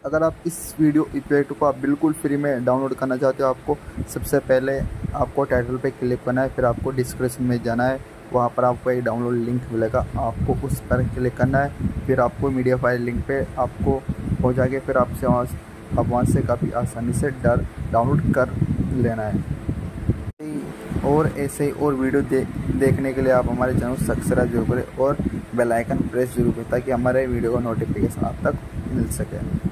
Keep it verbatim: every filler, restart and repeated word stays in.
अगर आप इस वीडियो इफेक्ट को आप बिल्कुल फ्री में डाउनलोड करना चाहते हो, आपको सबसे पहले आपको टाइटल पे क्लिक करना है, फिर आपको डिस्क्रिप्शन में जाना है, वहाँ पर आपको एक डाउनलोड लिंक मिलेगा, आपको उस पर क्लिक करना है, फिर आपको मीडिया फाइल लिंक पे आपको हो जाएगा, फिर आपसे वहाँ आप वहाँ से काफ़ी आसानी से डर डाउनलोड कर लेना है। और ऐसे ही और वीडियो दे, देखने के लिए आप हमारे चैनल सब्सक्राइब जरूर करें और बेल आइकन प्रेस जरूर करें ताकि हमारे वीडियो का नोटिफिकेशन आप तक मिल सके।